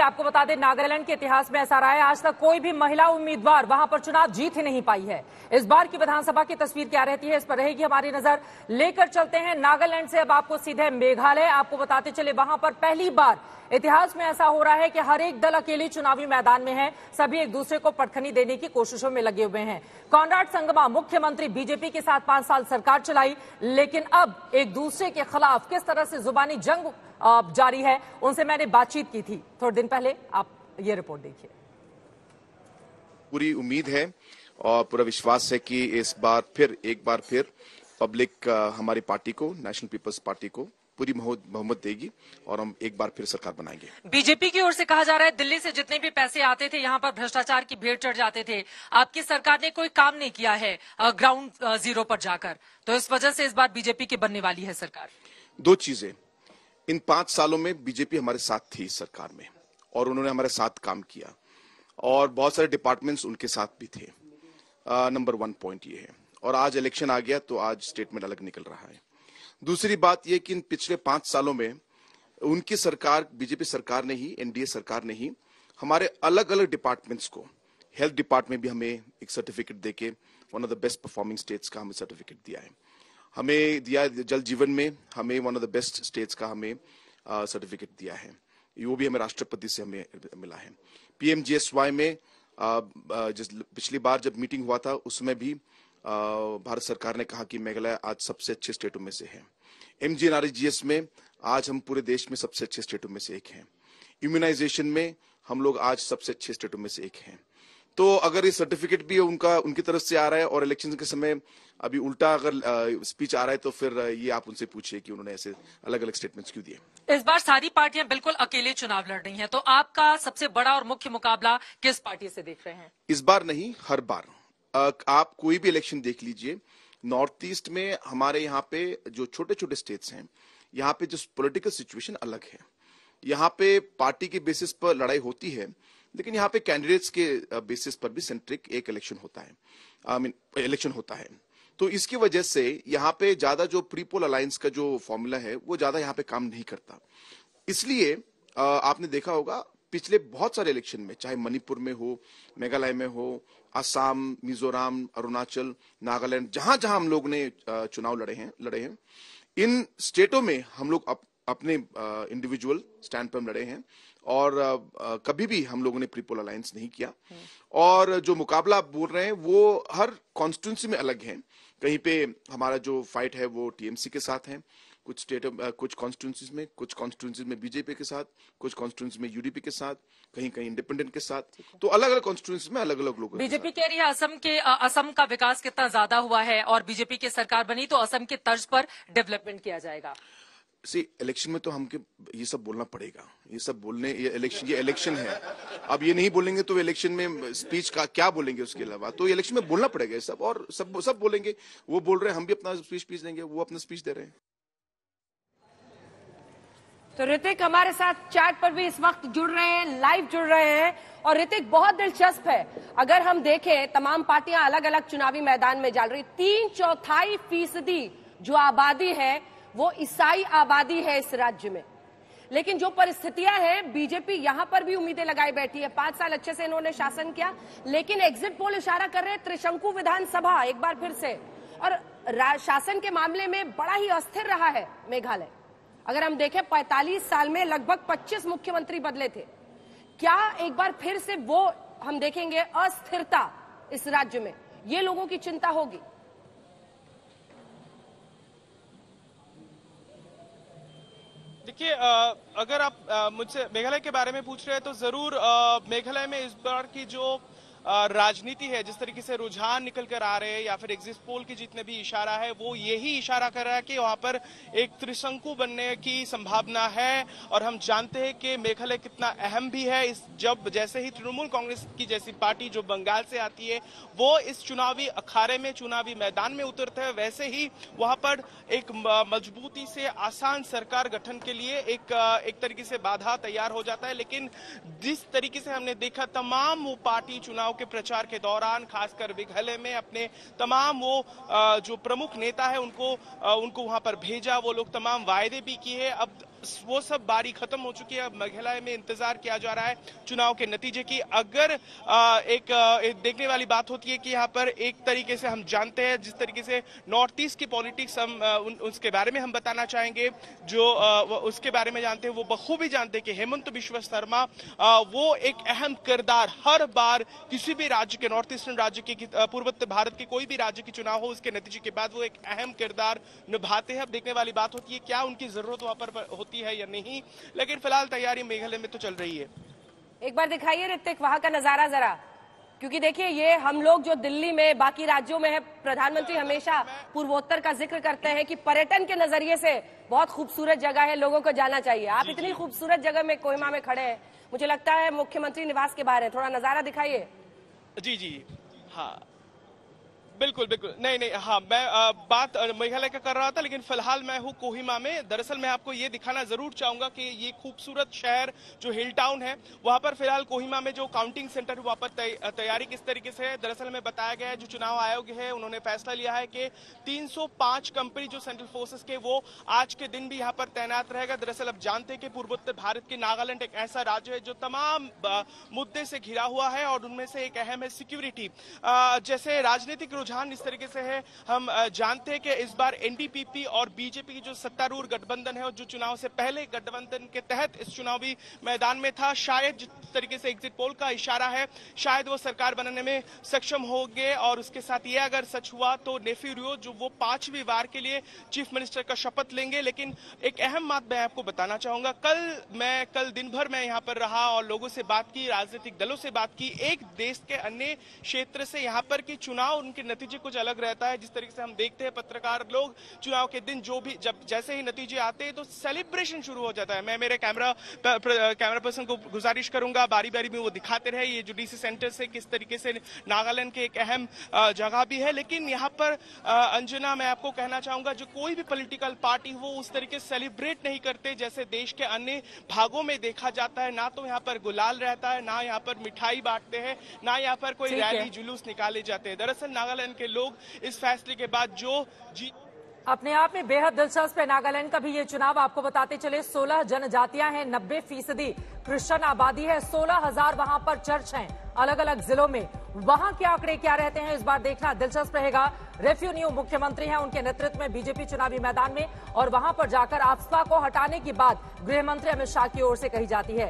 आपको बता दें, नागालैंड के इतिहास में ऐसा रहा है, आज तक कोई भी महिला उम्मीदवार वहां पर चुनाव जीत ही नहीं पाई है। इस बार की विधानसभा की तस्वीर क्या रहती है, इस पर रहेगी हमारी नजर। लेकर चलते हैं नागालैंड से अब आपको सीधे मेघालय। आपको बताते चले, वहां पर पहली बार इतिहास में ऐसा हो रहा है कि हर एक दल अकेले चुनावी मैदान में है, सभी एक दूसरे को पटखनी देने की कोशिशों में लगे हुए हैं। कॉनराड संगमा मुख्यमंत्री, बीजेपी के साथ 5 साल सरकार चलाई, लेकिन अब एक दूसरे के खिलाफ किस तरह से जुबानी जंग जारी है, उनसे मैंने बातचीत की थी थोड़े दिन पहले। आप ये रिपोर्ट देखिए। पूरी उम्मीद है और पूरा विश्वास है कि इस बार एक बार फिर पब्लिक हमारी पार्टी को, नेशनल पीपल्स पार्टी को पूरी बहुमत देगी और हम एक बार फिर सरकार बनाएंगे। बीजेपी की ओर से कहा जा रहा है, दिल्ली से जितने भी पैसे आते थे यहाँ पर भ्रष्टाचार की भेंट चढ़ जाते थे। आपकी सरकार ने कोई काम नहीं किया है ग्राउंड जीरो पर जाकर, तो इस वजह से इस बार बीजेपी की बनने वाली है सरकार। दो चीजें, इन 5 सालों में बीजेपी हमारे साथ थी इस सरकार में और उन्होंने हमारे साथ काम किया और बहुत सारे डिपार्टमेंट्स उनके साथ भी थे। नंबर 1 पॉइंट ये है। और आज इलेक्शन आ गया तो आज स्टेटमेंट अलग निकल रहा है। दूसरी बात यह कि इन पिछले 5 सालों में उनकी सरकार, बीजेपी सरकार ने ही, एनडीए सरकार ने ही हमारे अलग अलग डिपार्टमेंट्स को, हेल्थ डिपार्टमेंट भी हमें एक सर्टिफिकेट देके one of the best performing states का हमें सर्टिफिकेट दिया है। हमें दिया जल जीवन में हमें one of the best states का हमें सर्टिफिकेट दिया है, वो भी हमें राष्ट्रपति से हमें मिला है। पीएमजीएसवाई में पिछली बार जब मीटिंग हुआ था उसमें भी भारत सरकार ने कहा कि मेघालय आज सबसे अच्छे स्टेटों में से है। एमजीएनआरईजीएस में आज हम पूरे देश में सबसे अच्छे स्टेटों में से एक हैं। इम्यूनाइजेशन में हम लोग आज सबसे अच्छे स्टेटों में से एक हैं। तो अगर ये सर्टिफिकेट भी उनकी तरफ से आ रहा है और इलेक्शन के समय अभी उल्टा अगर स्पीच आ रहा है तो फिर ये आप उनसे पूछिए कि उन्होंने ऐसे अलग अलग स्टेटमेंट्स क्यों दिए। इस बार सारी पार्टियां बिल्कुल अकेले चुनाव लड़ रही हैं, तो आपका सबसे बड़ा और मुख्य मुकाबला किस पार्टी से देख रहे हैं? इस बार नहीं, हर बार आप कोई भी इलेक्शन देख लीजिए, नॉर्थ ईस्ट में हमारे यहाँ पे जो छोटे छोटे स्टेट्स हैं, यहाँ पे जो पॉलिटिकल सिचुएशन अलग है। यहाँ पे पार्टी के बेसिस पर लड़ाई होती है, लेकिन यहाँ पे कैंडिडेट्स के बेसिस पर भी सेंट्रिक एक इलेक्शन होता है, इलेक्शन होता है। तो इसकी वजह से यहाँ पे ज्यादा जो प्री पोल अलायंस का जो फॉर्मूला है वो ज्यादा यहाँ पे काम नहीं करता। इसलिए आपने देखा होगा पिछले बहुत सारे इलेक्शन में, चाहे मणिपुर में हो, मेघालय में हो, असम, मिजोरम, अरुणाचल, नागालैंड, जहां जहां हम लोग ने चुनाव लड़े हैं, इन स्टेटों में हम लोग अपने इंडिविजुअल स्टैंड पर लड़े हैं और कभी भी हम लोगों ने प्रीपोल अलायंस नहीं किया। और जो मुकाबला आप बोल रहे हैं वो हर कॉन्स्टिट्यूंसी में अलग है। कहीं पे हमारा जो फाइट है वो टीएमसी के साथ है, कुछ कॉन्स्टिट्यूंसीज में बीजेपी के साथ, कुछ कॉन्स्टिट्यूंसी में यूडीपी के साथ, कहीं कहीं इंडिपेंडेंट के साथ। तो अलग अलग कॉन्स्टिट्यूंसी में अलग अलग लोग। बीजेपी कह रही है असम का विकास कितना ज्यादा हुआ है और बीजेपी की सरकार बनी तो असम के तर्ज पर डेवलपमेंट किया जाएगा। इलेक्शन में तो हमके ये सब बोलना पड़ेगा, ये सब बोलने, ये इलेक्शन है। अब ये नहीं बोलेंगे तो इलेक्शन में स्पीच का क्या बोलेंगे, उसके अलावा तो इलेक्शन में बोलना पड़ेगा सब, और सब बोलेंगे। वो बोल रहे हैं, हम भी अपना स्पीच देंगे, वो अपना स्पीच दे रहे हैं। तो ऋतिक हमारे साथ चैट पर भी इस वक्त जुड़ रहे हैं, लाइव जुड़ रहे हैं। और ऋतिक, बहुत दिलचस्प है, अगर हम देखें तमाम पार्टियां अलग अलग चुनावी मैदान में चल रही, 3/4% जो आबादी है वो ईसाई आबादी है इस राज्य में। लेकिन जो परिस्थितियां हैं, बीजेपी यहां पर भी उम्मीदें लगाई बैठी है। 5 साल अच्छे से इन्होंने शासन किया, लेकिन एग्जिट पोल इशारा कर रहे हैं त्रिशंकु विधानसभा एक बार फिर से। और शासन के मामले में बड़ा ही अस्थिर रहा है मेघालय। अगर हम देखें 45 साल में लगभग 25 मुख्यमंत्री बदले थे। क्या एक बार फिर से वो हम देखेंगे अस्थिरता इस राज्य में? ये लोगों की चिंता होगी। देखिए, अगर आप मुझसे मेघालय के बारे में पूछ रहे हैं तो जरूर मेघालय में इस बार की जो राजनीति है, जिस तरीके से रुझान निकल कर आ रहे हैं या फिर एग्जिट पोल की जितने भी इशारा है, वो यही इशारा कर रहा है कि वहां पर एक त्रिशंकु बनने की संभावना है। और हम जानते हैं कि मेघालय कितना अहम भी है। जब जैसे ही तृणमूल कांग्रेस की जैसी पार्टी जो बंगाल से आती है वो इस चुनावी अखाड़े में, चुनावी मैदान में उतरते हैं, वैसे ही वहां पर एक मजबूती से आसान सरकार गठन के लिए एक तरीके से बाधा तैयार हो जाता है। लेकिन जिस तरीके से हमने देखा, तमाम वो पार्टी चुनाव के प्रचार के दौरान, खासकर मेघालय में, अपने तमाम वो जो प्रमुख नेता है उनको वहां पर भेजा, वो लोग तमाम वायदे भी किए। अब वो सब बारी खत्म हो चुकी है। अब मेघालय में इंतजार किया जा रहा है चुनाव के नतीजे की। अगर एक देखने वाली बात होती है कि यहाँ पर एक तरीके से हम जानते हैं, जिस तरीके से नॉर्थ ईस्ट की पॉलिटिक्स हम उसके बारे में हम बताना चाहेंगे, जो उसके बारे में जानते हैं वो बखूबी जानते हैं कि हेमंत बिश्व शर्मा वो एक अहम किरदार हर बार किसी भी राज्य के, नॉर्थ ईस्टर्न राज्य के, पूर्वोत्तर भारत के कोई भी राज्य की चुनाव हो उसके नतीजे के बाद वो एक अहम किरदार निभाते हैं। अब देखने वाली बात होती है क्या उनकी जरूरत वहां पर होती है या नहीं, लेकिन फिलहाल तैयारी मेघालय में तो चल रही है। एक बार दिखाइए ऋतिक वहां का नजारा जरा, क्योंकि देखिए ये हम लोग जो दिल्ली में बाकी राज्यों में है, प्रधानमंत्री हमेशा पूर्वोत्तर का जिक्र करते हैं कि पर्यटन के नजरिए से बहुत खूबसूरत जगह है, लोगों को जाना चाहिए। आप इतनी खूबसूरत जगह में कोहिमा में खड़े हैं, मुझे लगता है मुख्यमंत्री निवास के बाहर है, थोड़ा नजारा दिखाइए। जी हाँ बिल्कुल बिल्कुल, नहीं हाँ, मैं बात मेघालय का कर रहा था, लेकिन फिलहाल मैं हूँ कोहिमा में। दरअसल मैं आपको ये दिखाना जरूर चाहूंगा कि ये खूबसूरत शहर जो हिल टाउन है वहां पर फिलहाल कोहिमा में जो काउंटिंग सेंटर वहां पर तैयारी किस तरीके से है। दरअसल में बताया गया है, जो चुनाव आयोग है उन्होंने फैसला लिया है कि 305 कंपनी जो सेंट्रल फोर्सेस के वो आज के दिन भी यहाँ पर तैनात रहेगा। दरअसल अब जानते हैं कि पूर्वोत्तर भारत के नागालैंड एक ऐसा राज्य है जो तमाम मुद्दे से घिरा हुआ है और उनमें से एक अहम है सिक्योरिटी। जैसे राजनीतिक रुझान इस तरीके से है, हम जानते हैं कि इस बार एनडीपीपी और बीजेपी की जो सत्तारूढ़ गठबंधन है और जो चुनाव से पहले गठबंधन के तहत इस चुनावी मैदान में था, शायद जिस तरीके से एग्जिट पोल का इशारा है शायद वो सरकार बनाने में सक्षम होंगे। और उसके साथ ये अगर सच हुआ तो नेफी रियो जो वो 5वीं बार के लिए चीफ मिनिस्टर का शपथ लेंगे। लेकिन एक अहम बात मैं आपको बताना चाहूंगा, कल दिन भर मैं यहाँ पर रहा और लोगों से बात की, राजनीतिक दलों से बात की। एक देश के अन्य क्षेत्र से यहाँ पर की चुनाव उनके नतीजे कुछ अलग रहता है। जिस तरीके से हम देखते हैं पत्रकार लोग चुनाव के दिन जब जैसे ही नतीजे आते हैं तो सेलिब्रेशन शुरू हो जाता है। मैं मेरे कैमरा पर्सन को गुजारिश करूंगा बारी बारी में वो दिखाते रहे ये जो डीसी सेंटर से किस तरीके से नागालैंड के एक अहम जगह भी है। लेकिन यहाँ पर अंजना, मैं आपको कहना चाहूंगा जो कोई भी पॉलिटिकल पार्टी हो उस तरीके से सेलिब्रेट नहीं करते जैसे देश के अन्य भागों में देखा जाता है। ना तो यहाँ पर गुलाल रहता है, ना यहाँ पर मिठाई बांटते हैं, ना यहाँ पर कोई रैली जुलूस निकाले जाते हैं। दरअसल नागालैंड के लोग इस फैसले के बाद जो अपने आप में बेहद दिलचस्प है नागालैंड का भी ये चुनाव। आपको बताते चले 16 जनजातियां हैं, 90% क्रिश्चियन आबादी है, 16,000 वहां पर चर्च हैं अलग अलग जिलों में। वहां के आंकड़े क्या रहते हैं इस बार देखना दिलचस्प रहेगा। रेफ्यूनियो मुख्यमंत्री हैं, उनके नेतृत्व में बीजेपी चुनावी मैदान में, और वहां पर जाकर आफ्स्पा को हटाने की बात गृह मंत्री अमित शाह की ओर से कही जाती है।